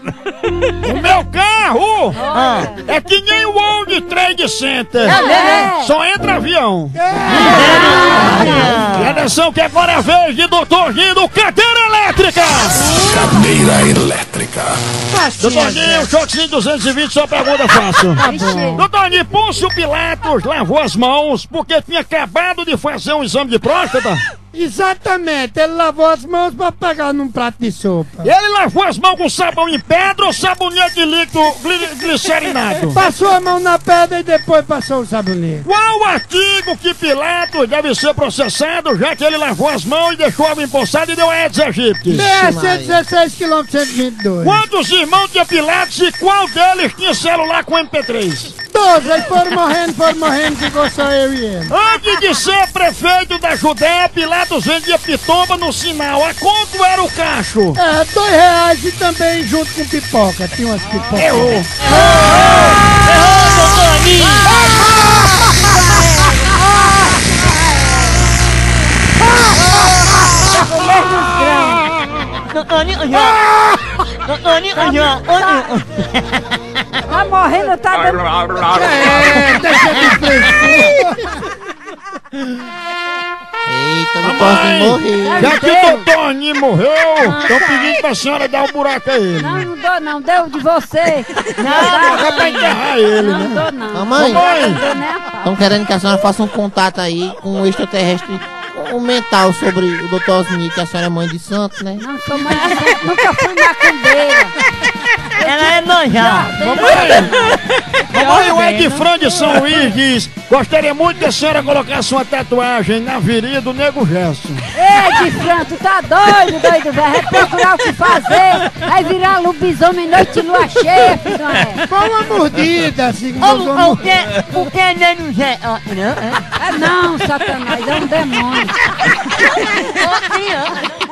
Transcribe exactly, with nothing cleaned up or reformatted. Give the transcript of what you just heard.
O meu carro ah, é que nem o World Trade Center. É. Só entra avião. É. E atenção que agora é a vez de doutor Guido, cadeira elétrica. Cadeira elétrica. doutor Guido, choquezinho duzentos e vinte, só pergunta fácil. doutor Guido, Pôncio Pilatos lavou as mãos porque tinha acabado de fazer um exame de próstata? Exatamente, ele lavou as mãos pra pegar num prato de sopa. Ele lavou as mãos com sabão em pedra ou sabonete líquido gli glicerinado? Passou a mão na pedra e depois passou o sabonete. Qual artigo que Pilatos deve ser processado, já que ele lavou as mãos e deixou água empoçada e deu a Aedes aegypti? B R cento e dezesseis, quilômetro cento e vinte e dois. Quantos irmãos tinha Pilatos e qual deles tinha celular com M P três? Doze, eles foram morrendo, foram morrendo, ficou só eu e ele. Antes de ser prefeito da Judéia, Pilatos vendia pitomba no sinal. A quanto era o cacho? É, dois reais e também junto com pipoca. Tinha umas pipocas. Errou! Errou, doutor Aninho! Doutor Aninho, doutor Aninho, tá morrendo, tá dando... É, deixa de frescura. Eita, não posso morrer. Já que o doutor Aninho morreu, estão pedindo pra senhora dar um buraco a ele. Não, não dou não, deu de você. Não, dá pra enterrar ele, Não né? dou não. Mamãe, Mamãe. Não dou nem a pau. estão querendo que a senhora faça um contato aí com o extraterrestre, um mental sobre o doutor Osni, que a senhora é mãe de santo, né? Não sou mãe de santo, nunca fui macumbeira. Ela é nojada. Mamãe, mamãe, o Ed Fran de São Luís diz: gostaria muito que a senhora colocasse uma tatuagem na virilha do Nego Gesso. Ei, de Fran, tu tá doido, doido, velho? Vai procurar o que fazer, vai virar lobisomem noite de lua cheia, filho de uma régua. Com uma mordida, assim. O, o que, o que é Nego Gesso? Ah, não, é? Ah, não, Satanás, é um demônio. Ô, criança.